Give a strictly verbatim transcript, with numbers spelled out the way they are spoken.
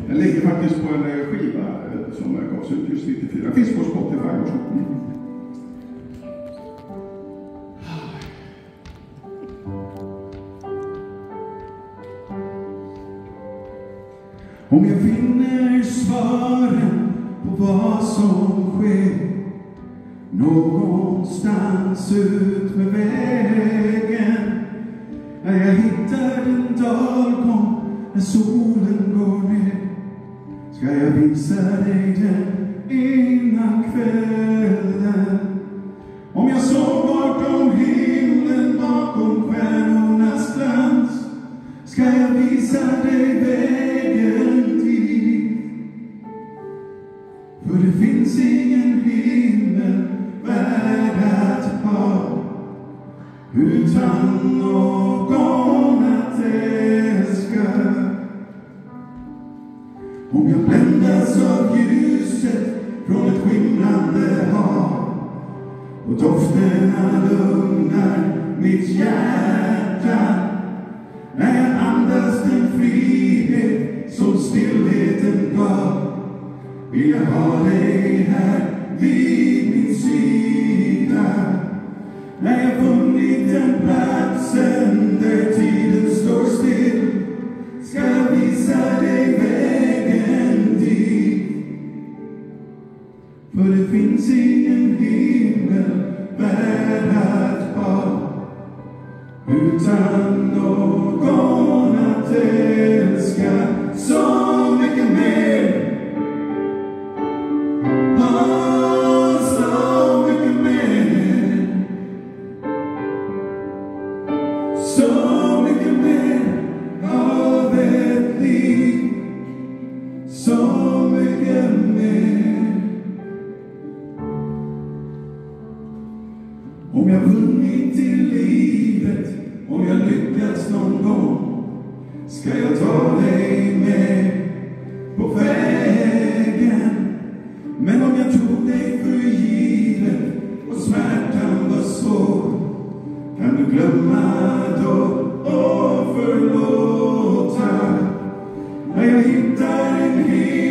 Den ligger faktiskt på en skiva som gavs ut just nittiofyra. Det finns på Spotify och så. Om jag finner svaren på vad som sker någonstans ut med vägen, när jag hittar en dalgång när solen går ner, ska jag visa dig den innan kvällen. Om jag såg bortom himlen bakom stjärnornas glans, ska jag visa dig vägen dit. För det finns ingen himmel värd att ha utan någon att älska. Om jag bländas av ljuset från ett skimrande hav och dofterna lugnar mitt hjärta, när jag andas den frihet som stillheten gav, vill jag ha dig här vid min sida. När jag funnit den platsen där tiden står still, ska jag visa dig vägen dit. För det finns ingen himmel värd att ha utan någon att älska så mycket mer. Oh, så mycket mer. Så mycket mer av ett liv. Så mycket mer. Om jag vunnit till livet, om jag lyckats någon gång, ska jag ta dig med på vägen. Men om jag tog dig för givet och smärtan var svår, kan du glömma då och förlåta. När jag hittar en hel